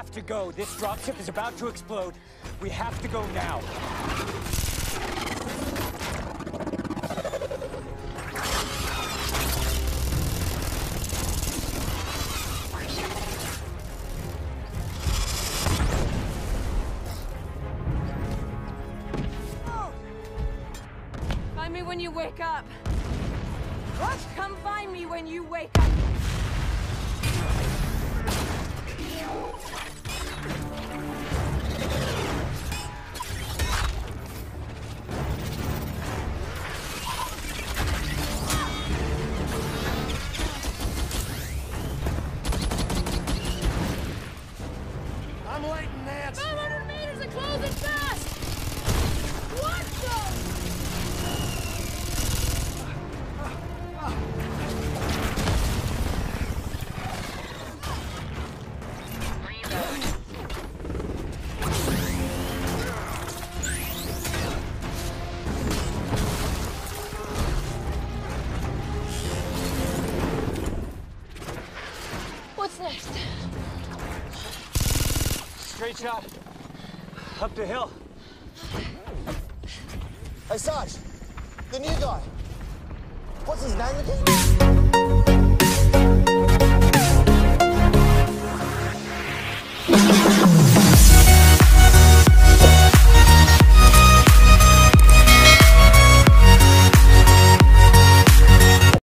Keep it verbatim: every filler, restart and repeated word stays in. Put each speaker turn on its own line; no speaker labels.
have to go. This dropship is about to explode. We have to go now.
Find me when you wake up. What? Come find me when you wake up.
I'm waiting, Nance.
five hundred meters and closing fast! What the? What's next?
Straight shot. Up the hill.
Hey, Sarge. The new guy. What's his name again?